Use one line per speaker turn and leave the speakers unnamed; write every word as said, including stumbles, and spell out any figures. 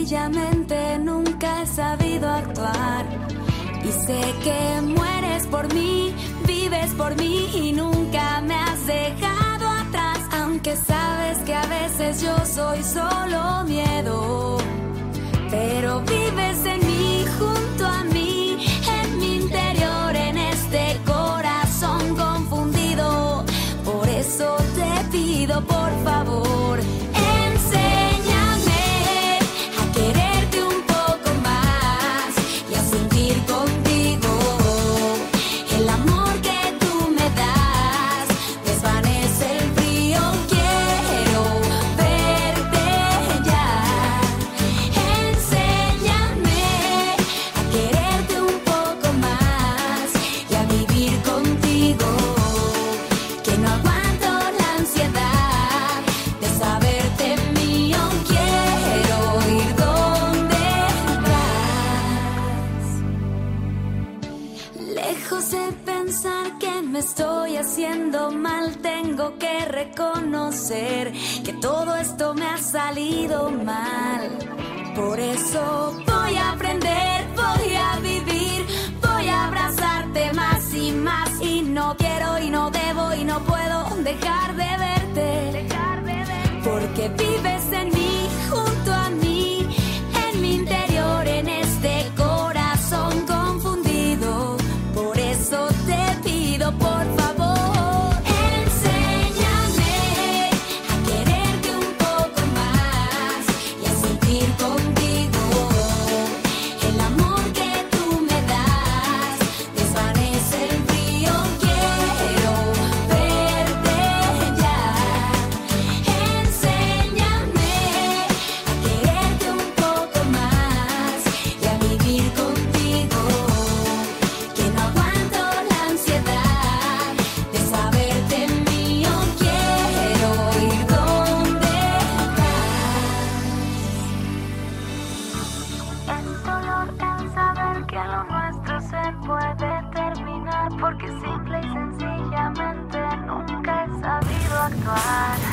sencillamente nunca he sabido actuar. Y sé que mueres por mí, vives por mí y nunca me has dejado atrás. Aunque sabes que a veces yo soy solo miedo, pero vives en mí, junto a mí, en mi interior, en este corazón confundido. Por eso te pido, por favor, enséñame a quererte un poco más y a sentir contigo el amor que tú me das. Desvanece el frío, quiero verte ya. Enséñame a quererte un poco más y a vivir contigo, que no aguanto la ansiedad de saberte mío. Quiero ir donde vas. Lejos de pensar que me estoy haciendo mal, tengo que reconocer que todo esto me ha salido mal. Por eso voy a aprender, voy a vivir, voy a abrazarte más y más. Y no quiero y no debo y no puedo dejar de verte, porque vives en mí, junto a mí, en mi interior, en este corazón confundido. Por eso te pido, por favor, enséñame a quererte un poco más y a sentir contigo el amor que tú me das. Desvanece el frío, quiero verte ya. Enséñame a quererte un poco más y a vivir contigo, que no aguanto la ansiedad de saberte mío. Quiero ir donde vas. Es dolor el saber que lo nuestro se puede terminar, porque simple y sencillamente nunca he sabido actuar.